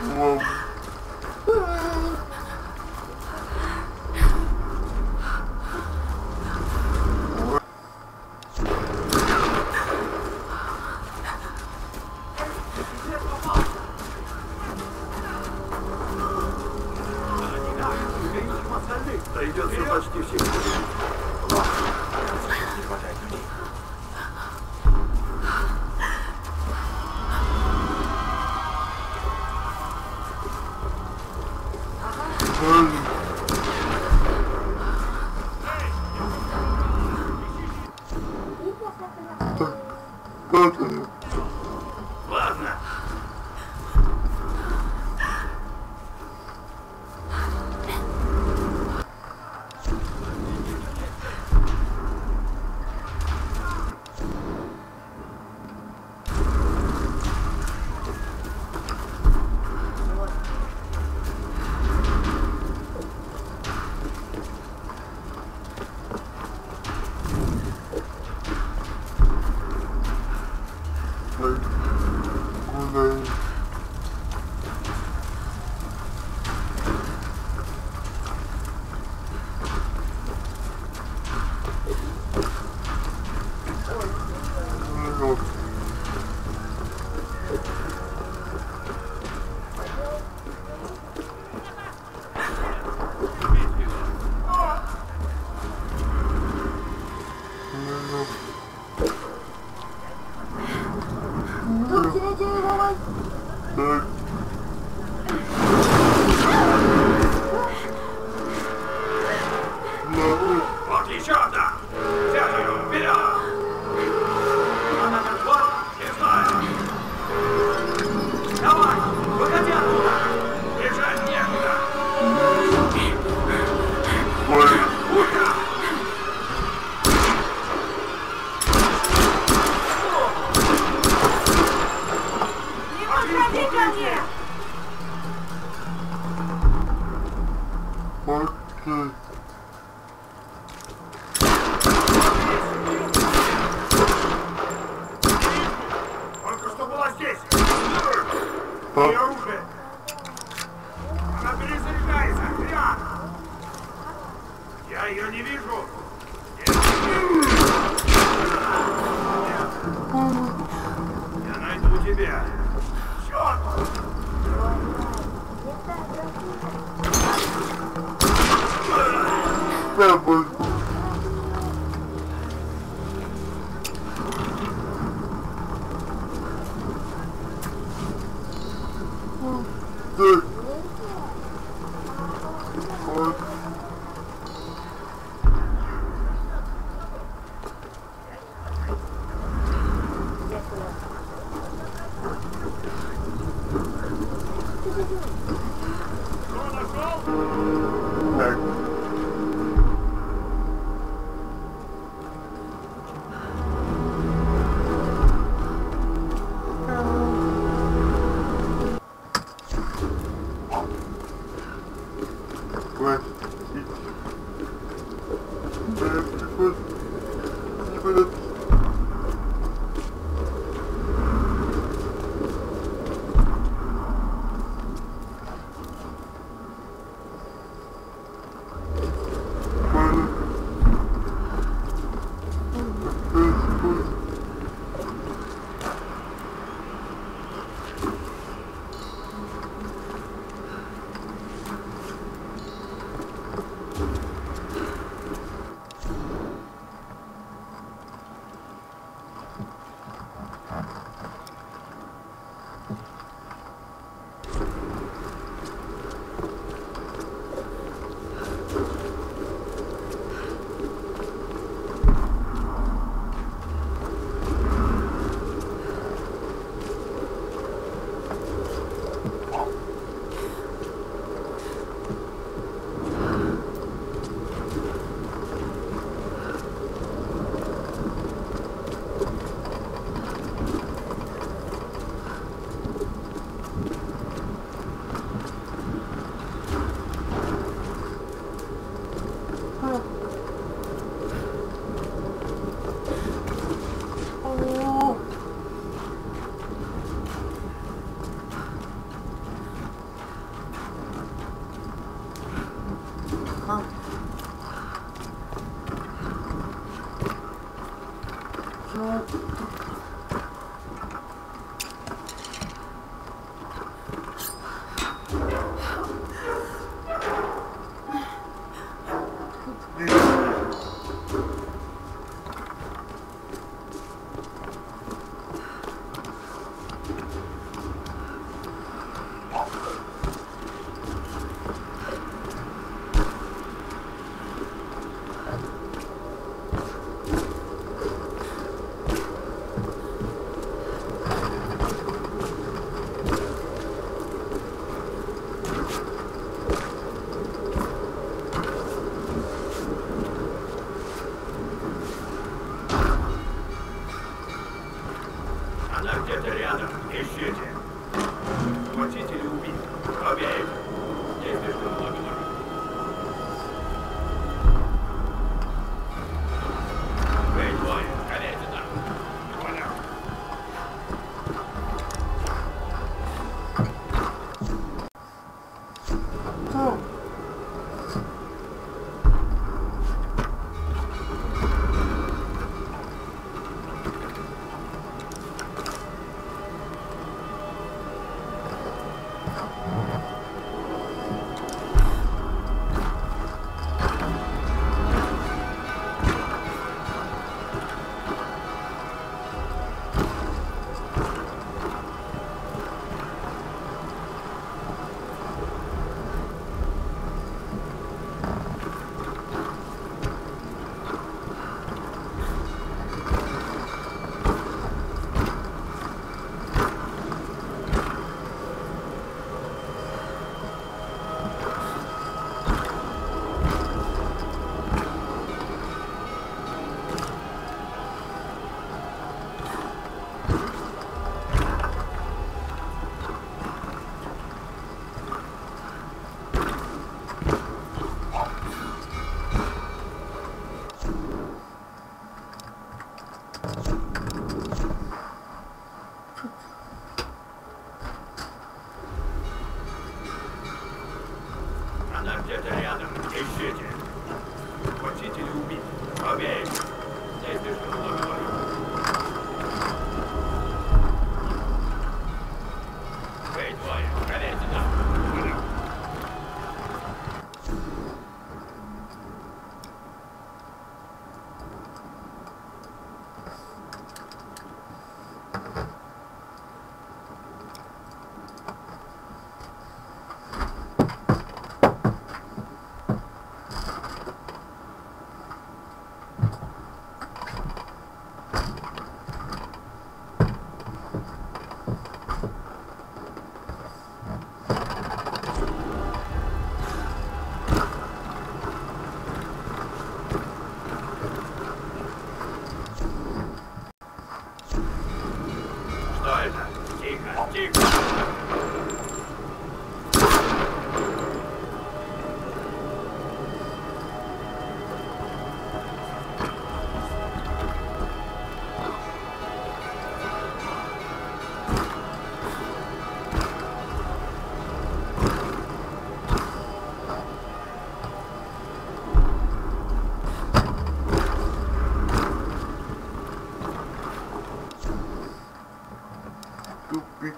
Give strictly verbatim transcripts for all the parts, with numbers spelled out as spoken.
Дойдется почти всех. Не хватает людей. Ладно. Вот еще одна! Взять ее! Вперед! Она так вот, не знаю! Давай! Выходи оттуда! Бежать некуда! Ура! Не подходи ко мне! Окей. Только что была здесь! И оружие! Она перезаряжается! Вперед! Я ее не вижу! Я найду тебя! Черт! Папа. Что нашел? Так. Ага. Чё? Она где-то рядом. Ищите. Схватите или убить. Обеих. Здесь слишком много народу. Вы двое. Гоните там. Понял. Что? Она где-то рядом. Ищите. Схватите или убить. Обеих. Здесь слишком много народу. Вы двое. Гоните там. Понял. Что это? Тихо, тихо. Тупик.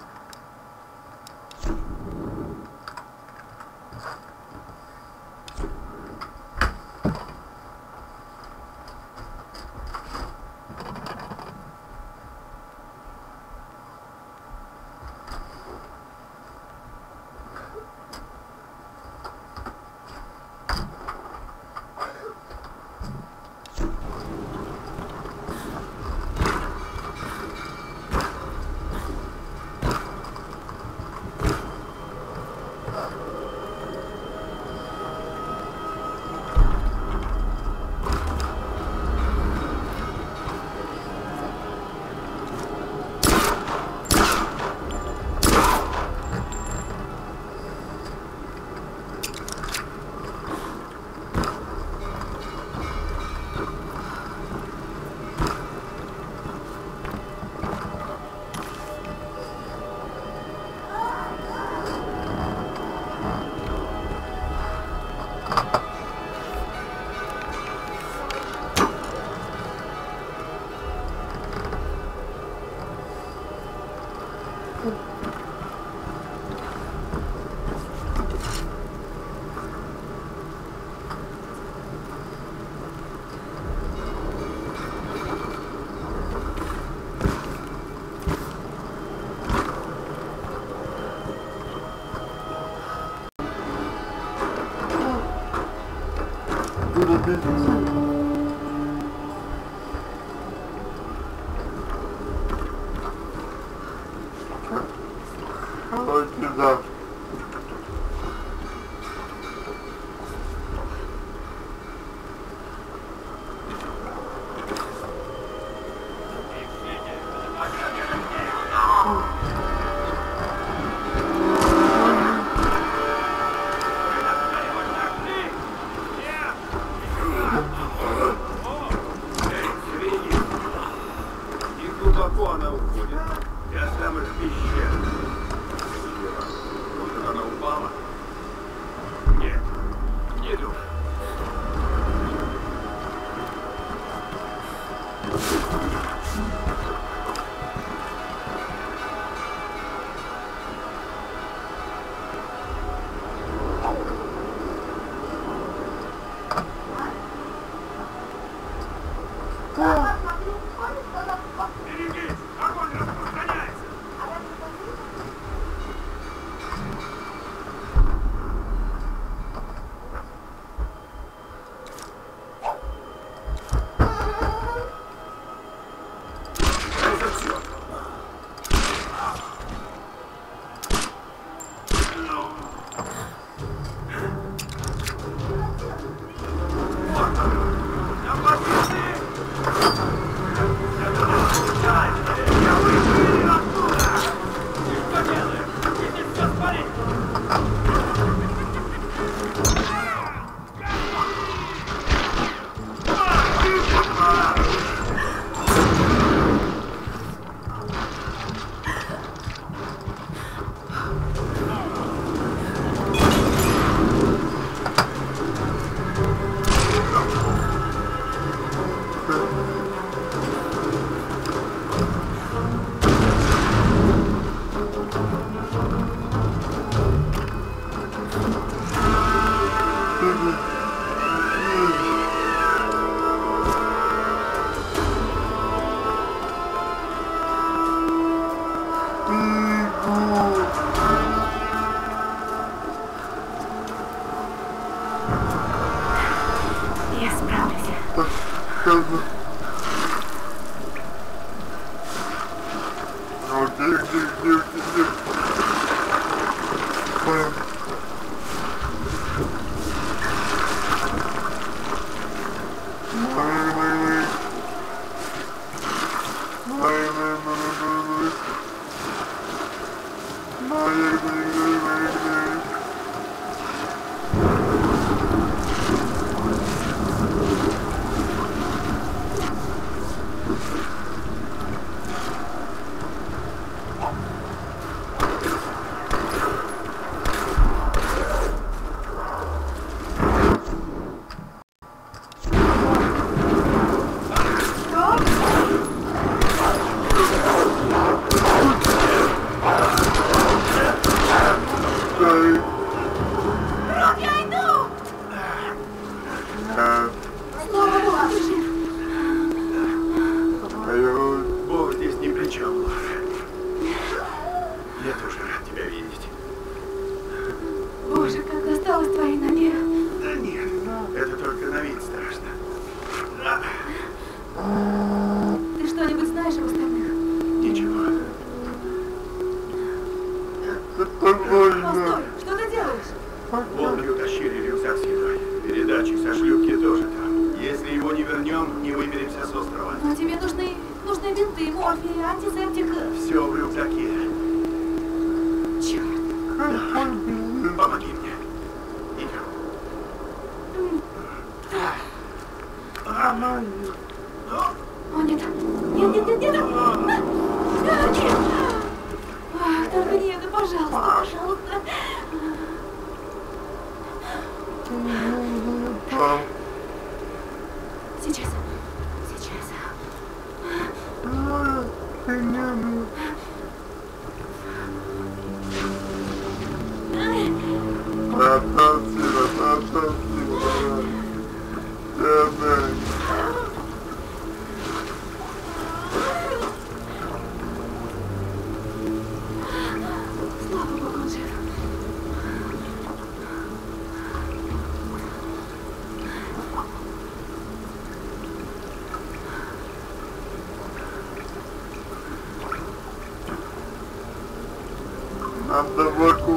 Надо вокруг.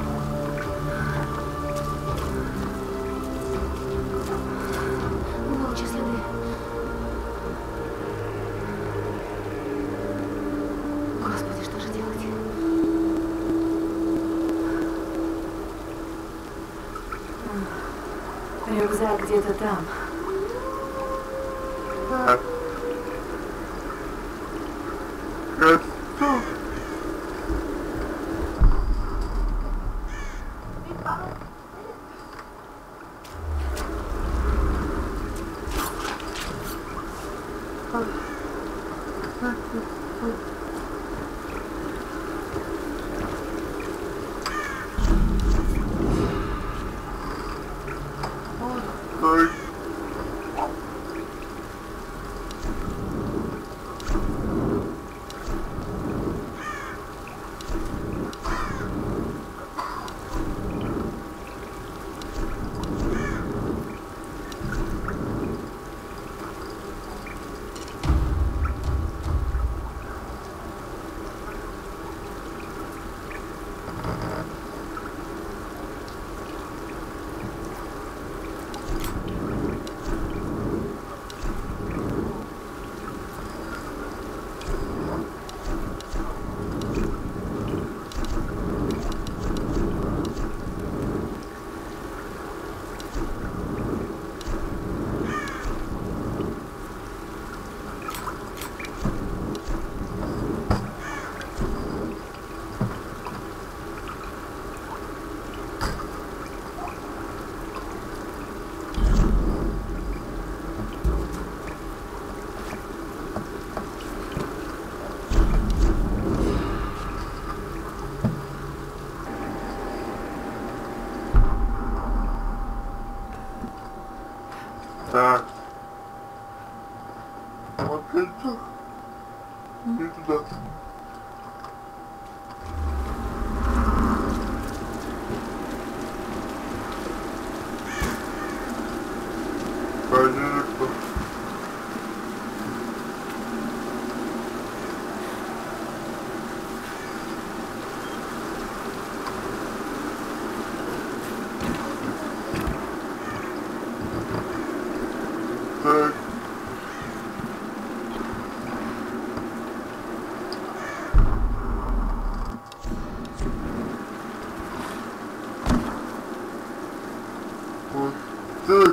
Молча следы. Господи, что же делать? Рюкзак где-то там. Так. Костюм. Ой. Так. Вот это. Не туда. Понятно. Так. Вот так.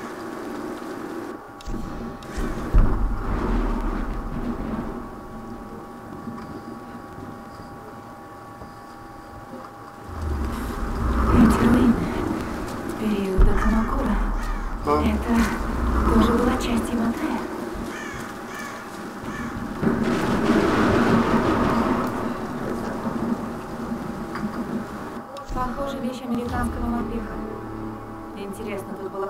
Эти руины периода Камакура. Там. Это тоже была часть Яматея. Похоже, вещь американского морпеха. Интересно, тут была...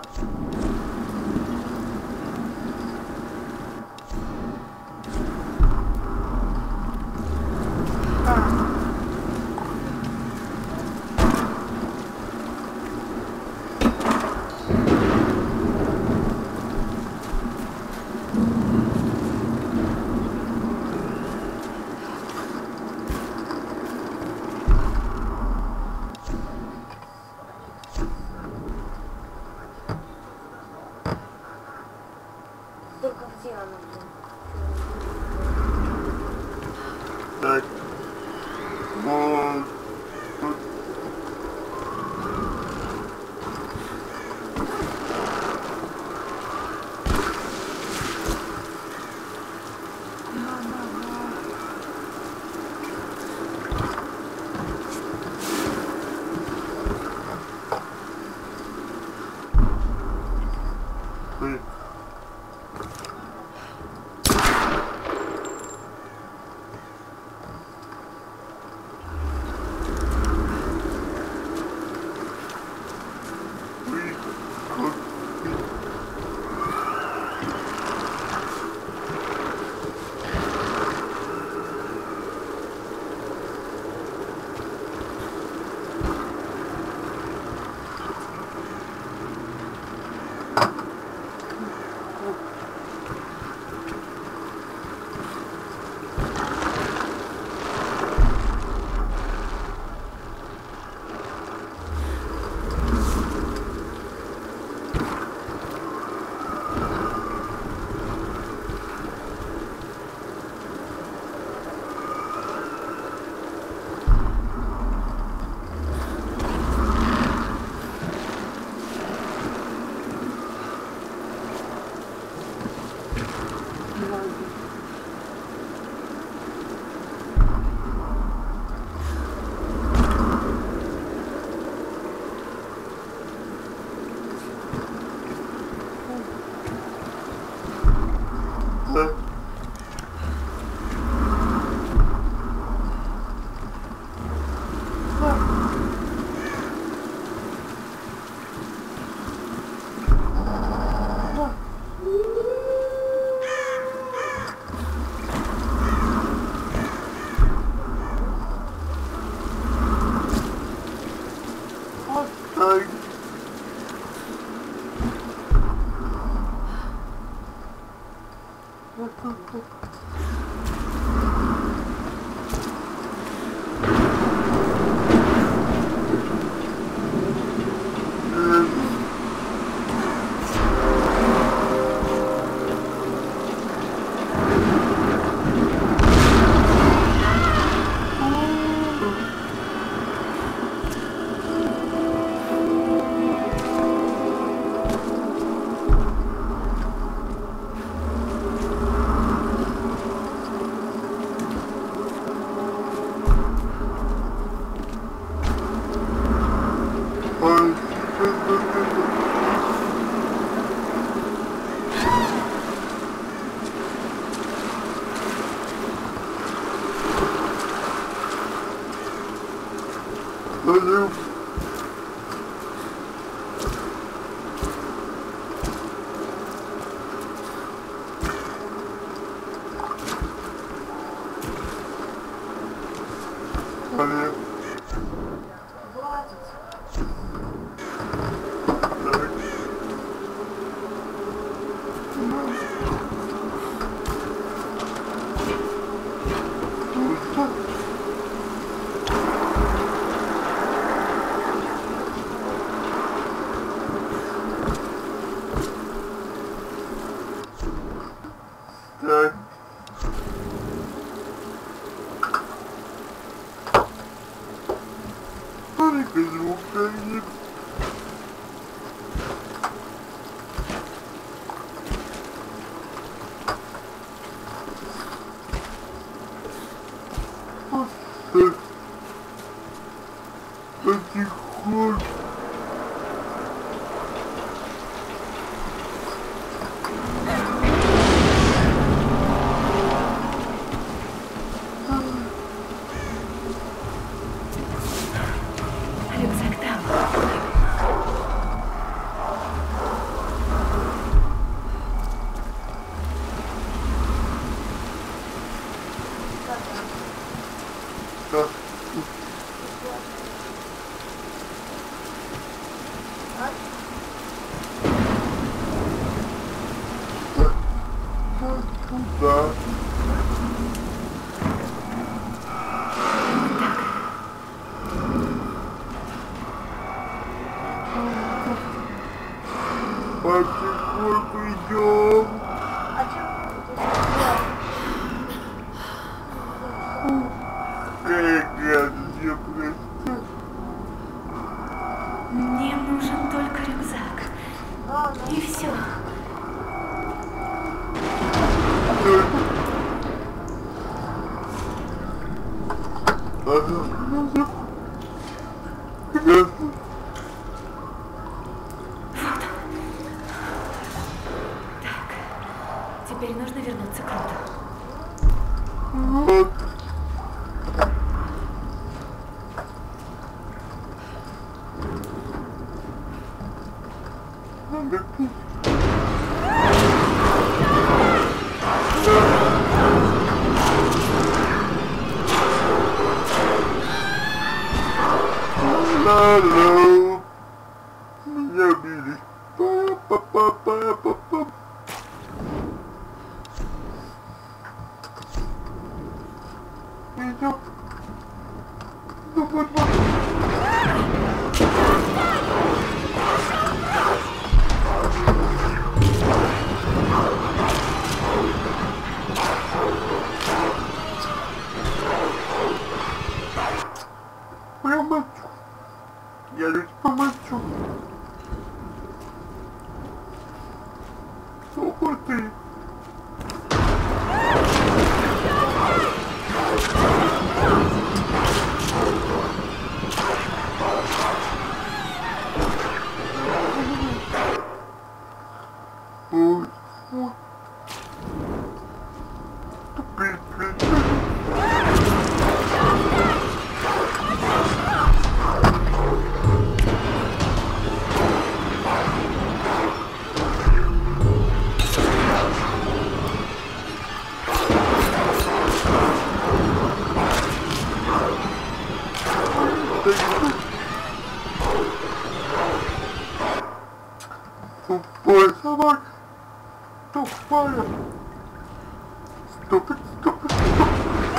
Только где она? Так. Вот. Тут. Ты. так. Салют. Салют. Так. Только звук стоит. Вот так. Потихоньку. Рюкзак там. Так. Да. Потихоньку идем. А Как я просто. Мне нужен только рюкзак. что? И все. Так. Теперь нужно вернуться к Руту. Вот. Алло. Меня били. Па-па-па-па-па-па. Идем. Ну, вот, вот. Помочу. Я ведь помочу. Ух ты. Ой, ой. Тупик, тупик. Тупая собака. Тупая. Стопит, стопит, стопит.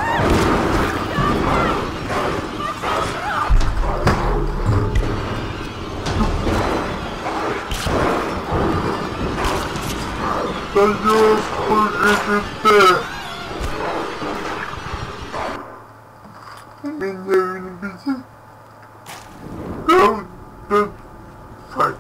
Пойдём, ГТТ. Меня не бесит. Гаунтед файт.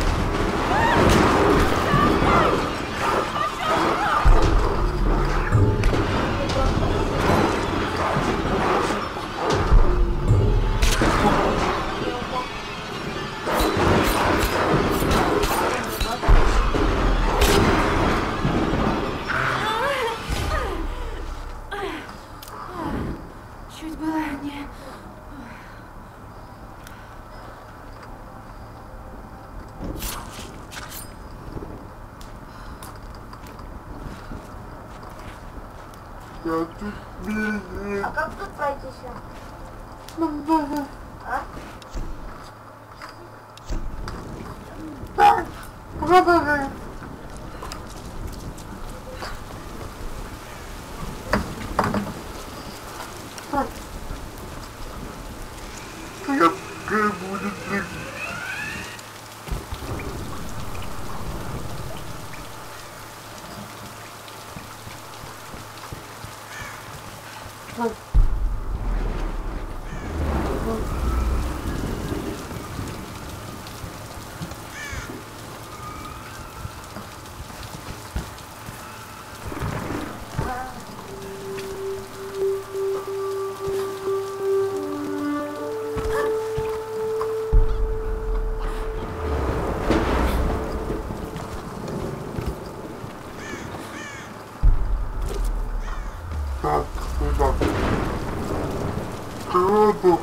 Чуть было не... Я тут бедный. А как тут пройти еще? А? Так, продолжай. Так. Какая будет жизнь? Так. Так, сюда. Круто.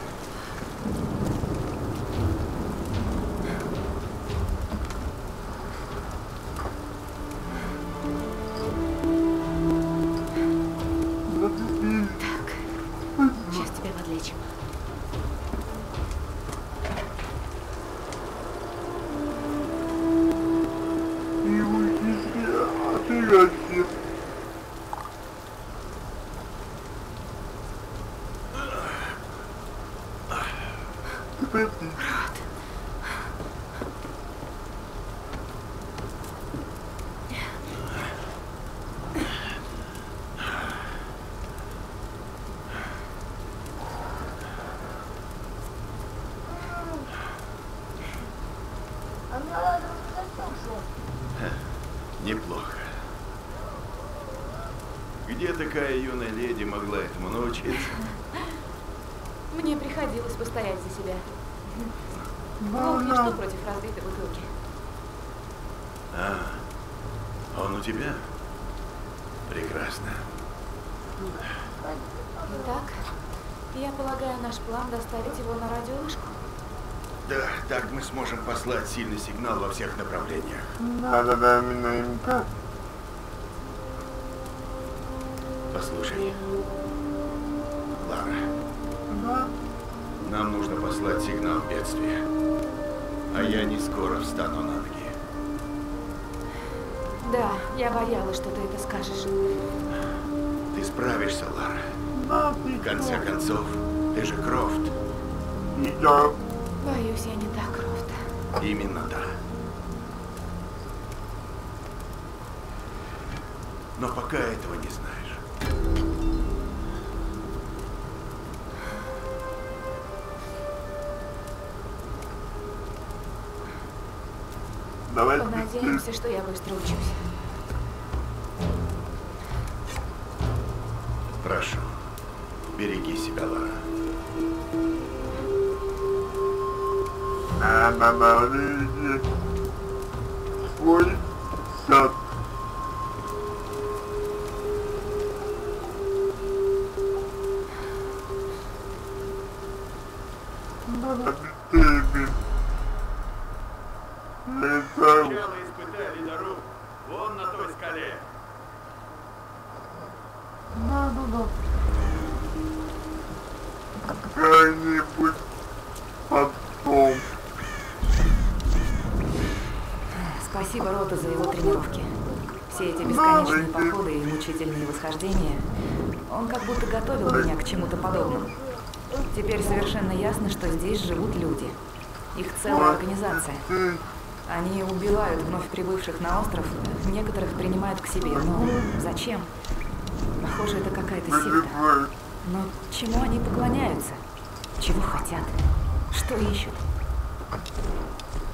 Так, сейчас тебя подлечим. И уйди, а ты один. Теперь ты. А мне надо рассказать, что? Неплохо. Где такая юная леди могла этому научиться? Мне приходилось постоять за себя. Да, Волк ничто да. против разбитой бутылки. А, он у тебя? Прекрасно. Итак, я полагаю, наш план доставить его на радиовышку. Да, так мы сможем послать сильный сигнал во всех направлениях. Надо да, минуемка. Послушай, Лара, Да. нам нужно послать сигнал бедствия. А я не скоро встану на ноги. Да, я боялась, что ты это скажешь. Ты справишься, Лара. Да, ты В конце концов, ты же Крофт. И я. Боюсь, я не так, Крофт. Именно да. Но пока этого не знаешь. Давай Понадеемся, что я быстро учусь. Прошу, береги себя, Лара. Надо навредить свой сад. Надо быстрее. Летаю. Сначала испытали дорогу. Вон на той скале. Да, да, да. Как-нибудь потом. Спасибо. Спасибо Роту за его тренировки. Все эти бесконечные походы и мучительные восхождения, он как будто готовил меня к чему-то подобному. Теперь совершенно ясно, что здесь живут люди. Их целая организация. Они убивают вновь прибывших на остров, некоторых принимают к себе. Но зачем? Похоже, это какая-то секта. Но чему они поклоняются? Чего хотят? Что ищут?